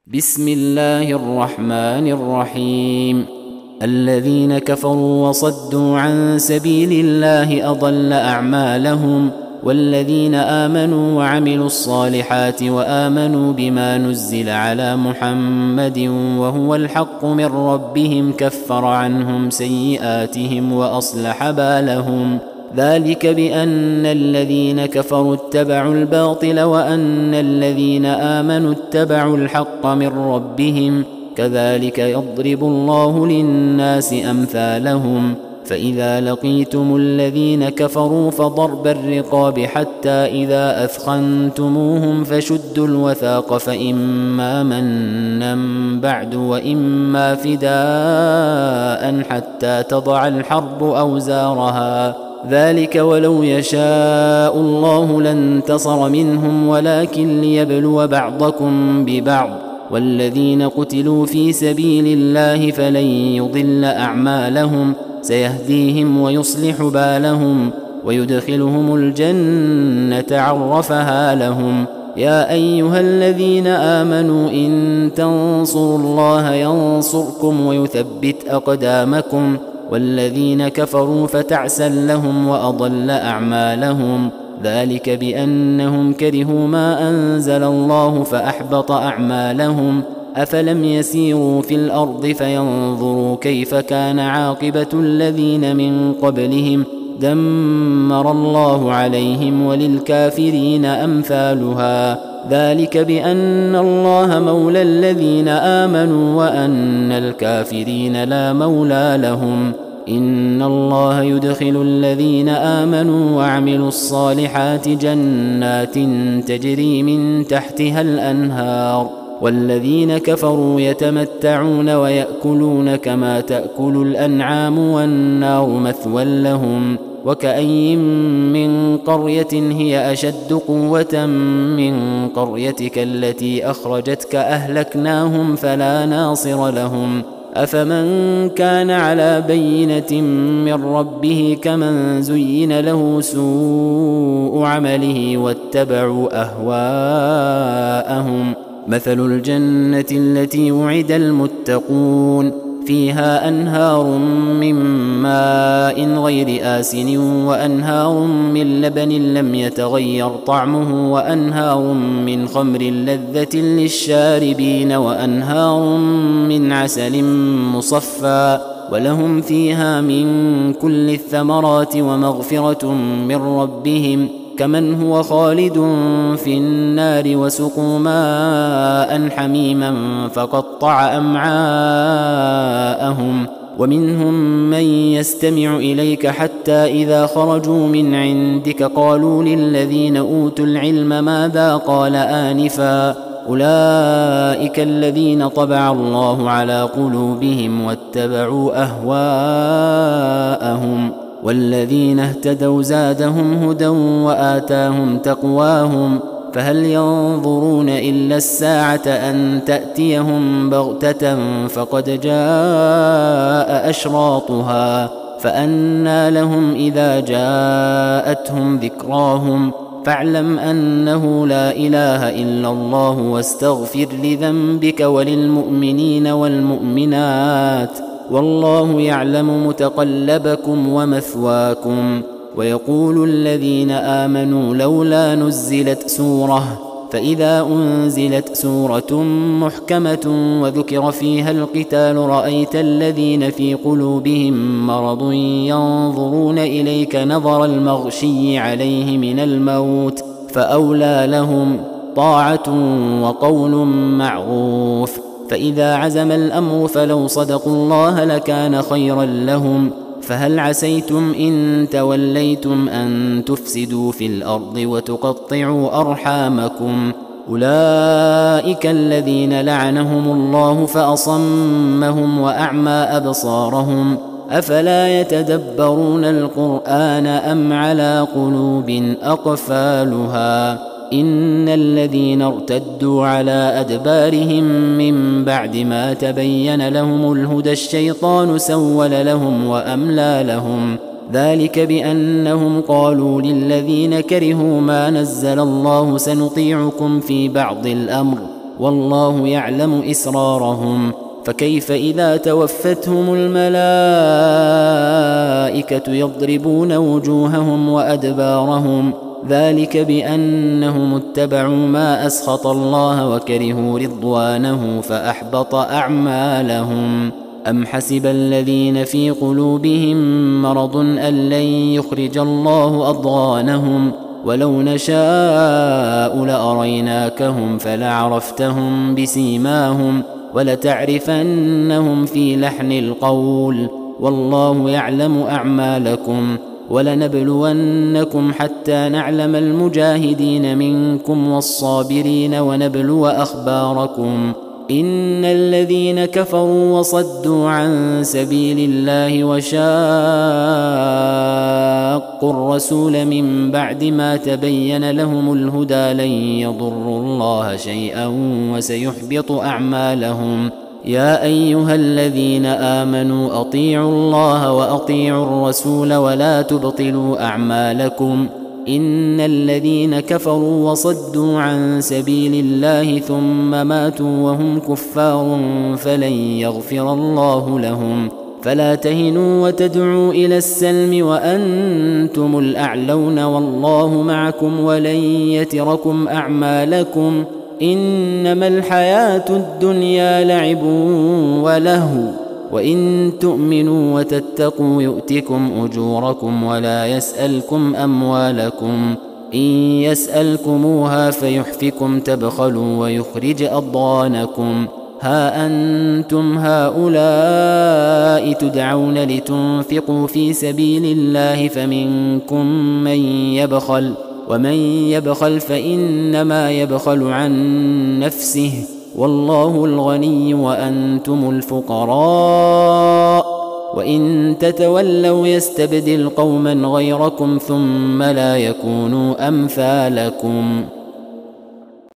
بسم الله الرحمن الرحيم. الذين كفروا وصدوا عن سبيل الله أضل أعمالهم، والذين آمنوا وعملوا الصالحات وآمنوا بما نزل على محمد وهو الحق من ربهم كفر عنهم سيئاتهم وأصلح بالهم. ذلك بأن الذين كفروا اتبعوا الباطل وأن الذين آمنوا اتبعوا الحق من ربهم، كذلك يضرب الله للناس أمثالهم. فإذا لقيتم الذين كفروا فضرب الرقاب حتى إذا أثخنتموهم فشدوا الوثاق، فإما منا بعد وإما فداء حتى تضع الحرب أوزارها. ذلك ولو يشاء الله لانتصر منهم ولكن ليبلو بعضكم ببعض. والذين قتلوا في سبيل الله فلن يضل أعمالهم، سيهديهم ويصلح بالهم ويدخلهم الجنة عرفها لهم. يا أيها الذين آمنوا إن تنصروا الله ينصركم ويثبت أقدامكم. والذين كفروا فتعسا لهم وأضل أعمالهم. ذلك بأنهم كرهوا ما أنزل الله فأحبط أعمالهم. أفلم يسيروا في الأرض فينظروا كيف كان عاقبة الذين من قبلهم، دمر الله عليهم وللكافرين أمثالها. ذلك بأن الله مولى الذين آمنوا وأن الكافرين لا مولى لهم. إن الله يدخل الذين آمنوا وعملوا الصالحات جنات تجري من تحتها الأنهار، والذين كفروا يتمتعون ويأكلون كما تأكل الأنعام والنار مثوى لهم. وكأي من قرية هي أشد قوة من قريتك التي أخرجتك أهلكناهم فلا ناصر لهم. أفمن كان على بينة من ربه كمن زين له سوء عمله واتبعوا أهواءهم. مثل الجنة التي وعد المتقون فيها أنهار من ماء غير آسن وأنهار من لبن لم يتغير طعمه وأنهار من خمر لذة للشاربين وأنهار من عسل مصفى، ولهم فيها من كل الثمرات ومغفرة من ربهم كمن هو خالد في النار وسقوا ماء حميما فقطع أمعاءهم. ومنهم من يستمع إليك حتى إذا خرجوا من عندك قالوا للذين أوتوا العلم ماذا قال آنفا، أولئك الذين طبع الله على قلوبهم واتبعوا أهواءهم. والذين اهتدوا زادهم هدى وآتاهم تقواهم. فهل ينظرون إلا الساعة أن تأتيهم بغتة فقد جاء أشراطها، فأنى لهم إذا جاءتهم ذكراهم. فاعلم أنه لا إله إلا الله واستغفر لذنبك وللمؤمنين والمؤمنات، والله يعلم متقلبكم ومثواكم. ويقول الذين آمنوا لولا نزلت سورة، فإذا أنزلت سورة محكمة وذكر فيها القتال رأيت الذين في قلوبهم مرض ينظرون إليك نظر المغشي عليه من الموت، فأولى لهم طاعة وقول معروف. فإذا عزم الأمر فلو صدقوا الله لكان خيرا لهم. فهل عسيتم إن توليتم أن تفسدوا في الأرض وتقطعوا أرحامكم؟ أولئك الذين لعنهم الله فأصمهم وأعمى أبصارهم. أفلا يتدبرون القرآن أم على قلوب أقفالها؟ إن الذين ارتدوا على أدبارهم من بعد ما تبين لهم الهدى الشيطان سول لهم وأملى لهم. ذلك بأنهم قالوا للذين كرهوا ما نزل الله سنطيعكم في بعض الأمر والله يعلم إسرارهم. فكيف إذا توفتهم الملائكة يضربون وجوههم وأدبارهم ذلك بأنهم اتبعوا ما أسخط الله وكرهوا رضوانه فأحبط أعمالهم. أم حسب الذين في قلوبهم مرض أن لن يخرج الله أضغانهم ولو نشاء لأريناكهم فلعرفتهم بسيماهم ولتعرفنهم في لحن القول والله يعلم أعمالكم. ولنبلونكم حتى نعلم المجاهدين منكم والصابرين ونبلو أخباركم. إن الذين كفروا وصدوا عن سبيل الله وشاقوا الرسول من بعد ما تبين لهم الهدى لن يضروا الله شيئا وسيحبط أعمالهم. يا أيها الذين آمنوا أطيعوا الله وأطيعوا الرسول ولا تبطلوا أعمالكم. إن الذين كفروا وصدوا عن سبيل الله ثم ماتوا وهم كفار فلن يغفر الله لهم. فلا تهنوا وتدعوا إلى السلم وأنتم الأعلون والله معكم ولن يتركم أعمالكم. إنما الحياة الدنيا لعب ولهو وإن تؤمنوا وتتقوا يؤتكم أجوركم ولا يسألكم أموالكم. إن يسألكموها فيحفكم تبخلوا ويخرج أضغانكم. ها أنتم هؤلاء تدعون لتنفقوا في سبيل الله فمنكم من يبخل ومن يبخل فإنما يبخل عن نفسه والله الغني وأنتم الفقراء. وإن تتولوا يستبدل قوما غيركم ثم لا يكونوا أمثالكم.